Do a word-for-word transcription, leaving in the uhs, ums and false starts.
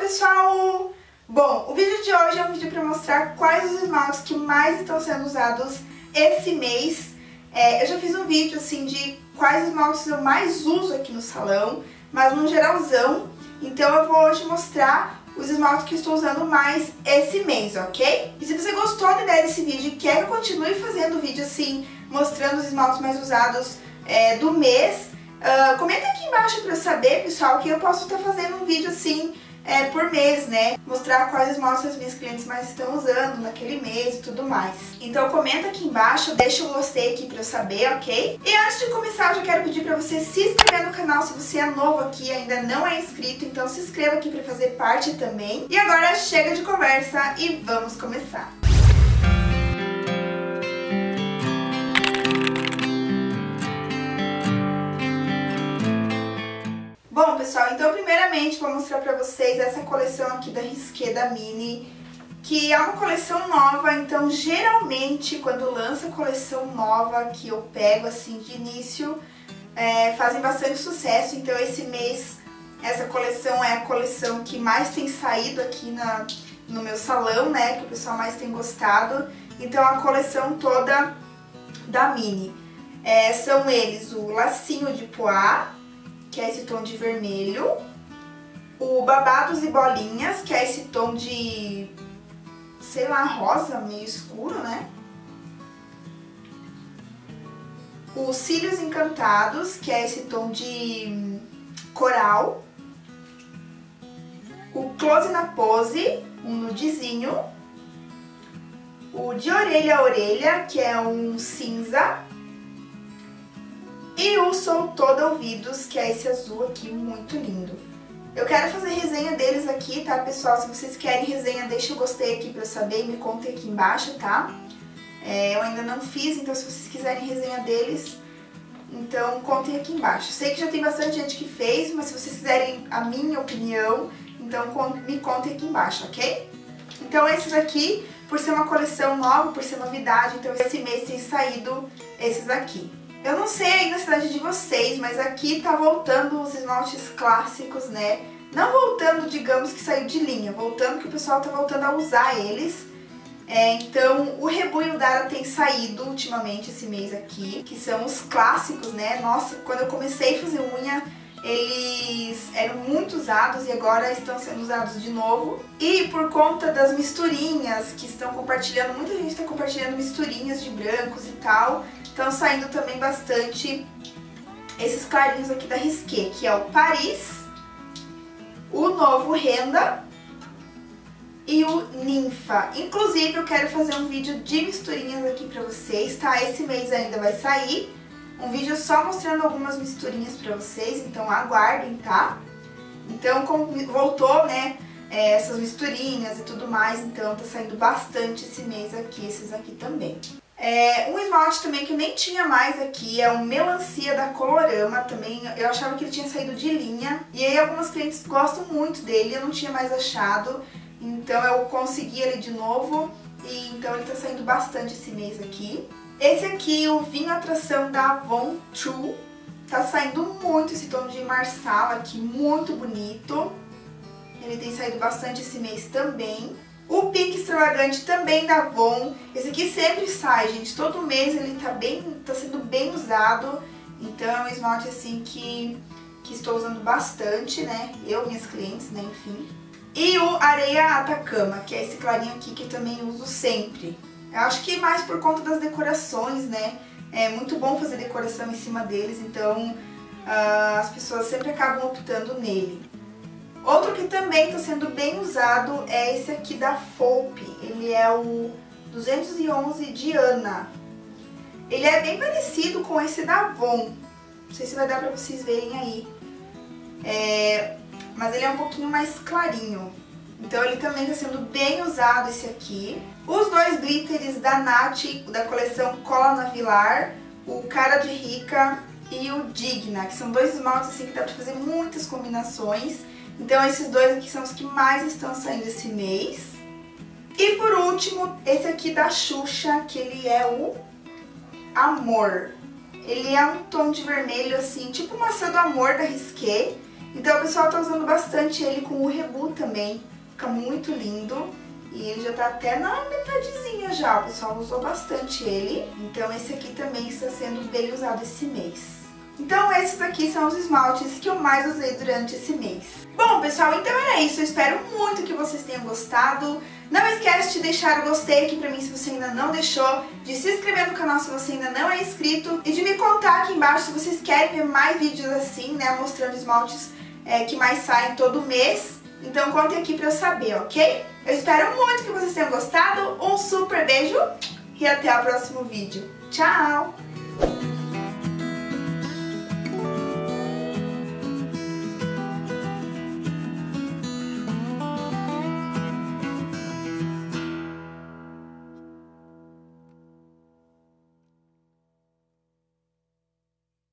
pessoal! Bom, o vídeo de hoje é um vídeo para mostrar quais os esmaltes que mais estão sendo usados esse mês. É, eu já fiz um vídeo assim de quais esmaltes eu mais uso aqui no salão, mas num geralzão. Então eu vou hoje mostrar os esmaltes que eu estou usando mais esse mês, ok? E se você gostou da ideia desse vídeo e quer que eu continue fazendo vídeo assim, mostrando os esmaltes mais usados é, do mês, uh, comenta aqui embaixo para eu saber, pessoal, que eu posso estar fazendo um vídeo assim é, por mês, né? Mostrar quais esmaltes as minhas clientes mais estão usando naquele mês e tudo mais. Então comenta aqui embaixo, deixa um gostei aqui pra eu saber, ok? E antes de começar, eu já quero pedir pra você se inscrever no canal se você é novo aqui e ainda não é inscrito, então se inscreva aqui pra fazer parte também. E agora chega de conversa e vamos começar! Bom, pessoal, então primeiramente vou mostrar pra vocês essa coleção aqui da Risqué da Mini, que é uma coleção nova, então geralmente quando lança coleção nova que eu pego assim de início, é, fazem bastante sucesso. Então esse mês essa coleção é a coleção que mais tem saído aqui na, no meu salão, né, que o pessoal mais tem gostado. Então a coleção toda da Mini, é, são eles o lacinho de poá, que é esse tom de vermelho, o babados e bolinhas, que é esse tom de, sei lá, rosa, meio escuro, né? Os cílios encantados, que é esse tom de coral, o close na pose, um nudezinho, o de orelha a orelha, que é um cinza, e o Sou Toda Ouvidos, que é esse azul aqui, muito lindo. Eu quero fazer resenha deles aqui, tá, pessoal? Se vocês querem resenha, deixa o gostei aqui pra eu saber e me contem aqui embaixo, tá? É, eu ainda não fiz, então se vocês quiserem resenha deles, então contem aqui embaixo. Sei que já tem bastante gente que fez, mas se vocês quiserem a minha opinião, então me contem aqui embaixo, ok? Então esses aqui, por ser uma coleção nova, por ser novidade, então esse mês tem saído esses aqui. Eu não sei aí na cidade de vocês, mas aqui tá voltando os esmaltes clássicos, né? Não voltando, digamos, que saiu de linha, voltando que o pessoal tá voltando a usar eles. É, então, o Rebu e o Dara tem saído ultimamente esse mês aqui, que são os clássicos, né? Nossa, quando eu comecei a fazer unha, eles eram muito usados e agora estão sendo usados de novo. E por conta das misturinhas que estão compartilhando, muita gente está compartilhando misturinhas de brancos e tal, estão saindo também bastante esses clarinhos aqui da Risqué, que é o Paris, o Novo Renda e o Ninfa. Inclusive eu quero fazer um vídeo de misturinhas aqui pra vocês, tá? Esse mês ainda vai sair um vídeo só mostrando algumas misturinhas pra vocês, então aguardem, tá? Então como voltou, né, essas misturinhas e tudo mais, então tá saindo bastante esse mês aqui, esses aqui também. É, um esmalte também que eu nem tinha mais aqui é o Melancia da Colorama, também eu achava que ele tinha saído de linha, e aí algumas clientes gostam muito dele, eu não tinha mais achado, então eu consegui ele de novo, e então ele tá saindo bastante esse mês aqui. Esse aqui, o Vinho Atração da Avon True, tá saindo muito esse tom de marsala aqui, muito bonito, ele tem saído bastante esse mês também. O Pink Extravagante também da Avon, esse aqui sempre sai, gente, todo mês ele tá, bem, tá sendo bem usado, então é um esmalte assim que, que estou usando bastante, né, eu, minhas clientes, né, enfim. E o Areia Atacama, que é esse clarinho aqui que eu também uso sempre. Eu acho que mais por conta das decorações, né, é muito bom fazer decoração em cima deles, então uh, as pessoas sempre acabam optando nele. Outro que também está sendo bem usado é esse aqui da Folpe, ele é o duzentos e onze Diana. Ele é bem parecido com esse da Avon, não sei se vai dar para vocês verem aí, é, mas ele é um pouquinho mais clarinho, então ele também está sendo bem usado esse aqui. Os dois glitters da Nath, da coleção Cola na Vilar, o Cara de Rica e o Digna, que são dois esmaltes assim que dá para fazer muitas combinações. Então esses dois aqui são os que mais estão saindo esse mês. E por último, esse aqui da Xuxa, que ele é o Amor. Ele é um tom de vermelho assim, tipo maçã do amor da Risqué. Então o pessoal tá usando bastante ele com o Rebu também, fica muito lindo. E ele já tá até na metadezinha já, o pessoal usou bastante ele. Então esse aqui também está sendo bem usado esse mês. Então esses aqui são os esmaltes que eu mais usei durante esse mês. Bom pessoal, então era isso, eu espero muito que vocês tenham gostado. Não esquece de deixar o gostei aqui pra mim se você ainda não deixou, de se inscrever no canal se você ainda não é inscrito e de me contar aqui embaixo se vocês querem ver mais vídeos assim, né, mostrando esmaltes é, que mais saem todo mês. Então contem aqui pra eu saber, ok? Eu espero muito que vocês tenham gostado, um super beijo e até o próximo vídeo. Tchau!